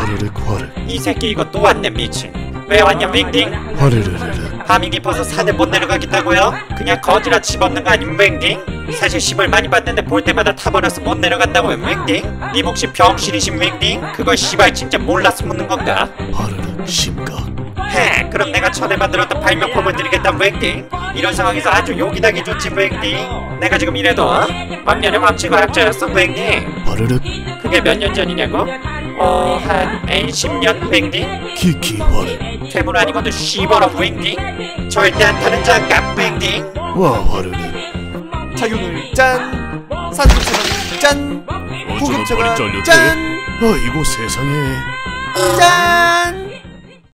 화르륵 화르. 이 새끼 이거 또 왔네 미친. 왜 왔냐 윙딩? 화르르르르. 밤이 깊어서 산에 못 내려가겠다고요? 그냥 거지라 집없는 거 아님 윙딩? 사실 시벌 많이 봤는데 볼 때마다 타버려서 못 내려간다고요 윙딩? 님 혹시 병신이신 윙딩? 그걸 시발 진짜 몰라서 묻는 건가? 화르륵 심각. 헤, 그럼 내가 전에 만들었던 발명품을 드리겠다 윙딩. 이런 상황에서 아주 요긴하게 좋지 윙딩. 내가 지금 이래도 왕년의 왕치과학자였어 윙딩. 화르륵. 그게 몇 년 전이냐고? 한 N10년 윙딩? 키키 화르. 괴물 아니고도 시벌어 윙딩. 절대 안 타는 장갑 윙딩. 와 화르륵. 착용을 짠, 산소처럼 짠, 구급차가 짠, 아이고 세상에. 짠.